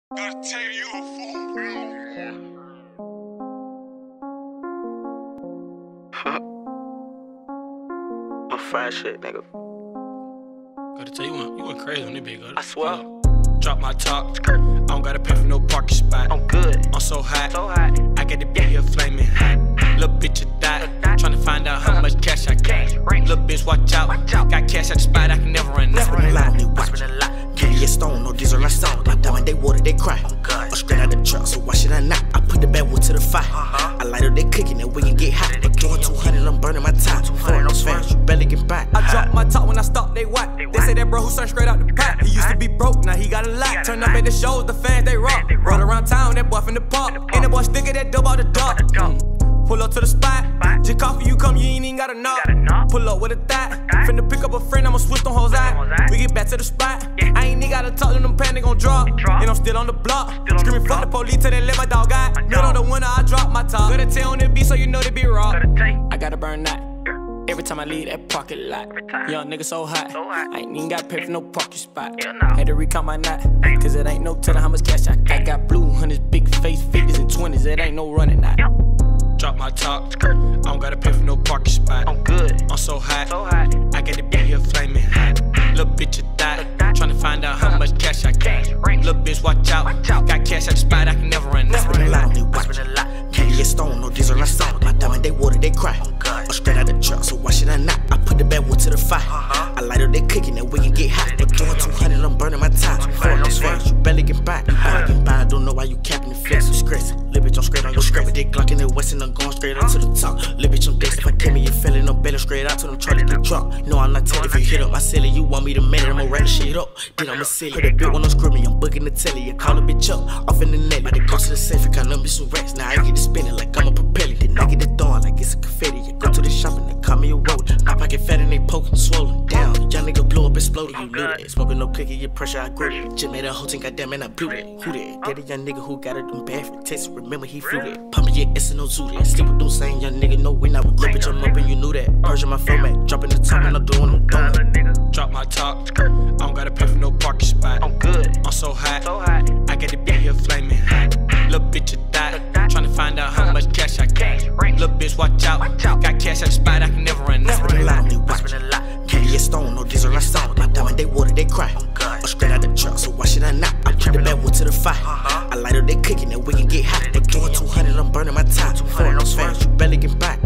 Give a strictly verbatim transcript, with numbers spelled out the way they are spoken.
Gotta tell you a fool. I'm fried shit, nigga. Gotta tell you, you went, you went crazy on this big. I swear. Drop my top. I don't gotta pay for no parking spot. I'm good. I'm so hot. So hot. I got the bitch here flaming hot. Little bitch a die. Tryna find out how much cash I got. Little bitch, watch out. Got cash at the spot, I can never run out. Spend a lot on it, watch. Give me a stone, no diesel, I saw. My diamond, they water, they cry. I'm straight out the truck, so why should I not? I put the bad wood to the fire. I light up, they cooking, and we can get hot. They doing two hundred, I'm burning my time. Foreign, no fast, you barely get by. I drop my top when I stop, they whack. They say that bro who started straight out the pot. He used to be broke, now he got a lot. Turn up at the shows, the fans, they rock. Run around town, that boy from the park. And that boy stick at that dope out the dark. Mm. Pull up to the spot. Just coffee, you come, you ain't even got a knock. Pull up with a thought. Finna pick up a friend, I'ma switch on hoes out. We get back to the spot. I ain't even gotta talk to them, pan, they gon' drop. And I'm still on the block. Screaming fuck the police till they let my dog out. Mid on the winner, I drop my top. Gotta tell on the beat so you know they be raw. I gotta burn that. Every time I leave that parking lot, young nigga so hot, I ain't even got paid for no parking spot. Had to recount my knot, cause it ain't no telling how much cash I got. Got blue hundreds, big face, fifties and twenties, it ain't no running out. Drop my top. I don't gotta pay for no parking spot. I'm good. I'm so hot. I got the bitch here flaming hot. Little bitch a die. Tryna find out how much cash I got. Little bitch, watch out. Got cash at the spot, I can never run out. Spend a lot on it, watch. Give me a stone, no diesel, I saw. My diamond, they water, they cry. I'm straight out the truck, so why should I not? I put the bad wood to the fire. I light up, they cooking, and we can get hot. They doing two hundred, I'm burning my time. Foreign, no fast, you barely get by. I get by, I don't know why you capping the flex, you stressing. Little bitch, I'm straight on your scrap, but they glocking the west and I'm going straight up to the top. Little bitch, I'm dead. If I tell me you're feeling, I'm belly straight out to them Charlie get dropped. No, I'm not telling. If you hit up my celly, you want me to man it, I'ma wrap the shit up. Then I'ma sell it. Put a bit when I'm screaming, I'm booking the telly. I call a bitch up, off in the net. They go to the safe, I number some racks. Now I get to spinning like I'm a propeller. Then I get the dawn like it's a confetti. I go to the shop and they call me a road. My pocket fat and they poking, swollen down. Young nigga blow up, exploded, you knew that. Smoking no cookie, your pressure, I grew it. Just made a whole thing, goddamn, and I blew that. Who that? That a young nigga who got it them bad for Texas. Remember he flew that. Pumping your S and no zoo that. Sleep with them same young nigga, no way now. Little bitch, I'm up and you knew that. Persian my format, dropping the top and I'm doing them donut. Drop my top. I don't gotta pay for no parking spot. I'm good. I'm so hot. I got the bitch here flaming hot. Little bitch a die. Tryna find out how much cash I got. Little bitch, watch out. Got cash at the spot, I can never run out. Spend a lot on it, watch. Give me a stone, no diesel, I saw. My diamond, they water, they cry. I'm straight out the truck, so why should I not? I put the bad wood to the fire. I light up, they cooking, and we can get hot. They doing two hundred, I'm burning my time. Foreign, no fast, you barely get by.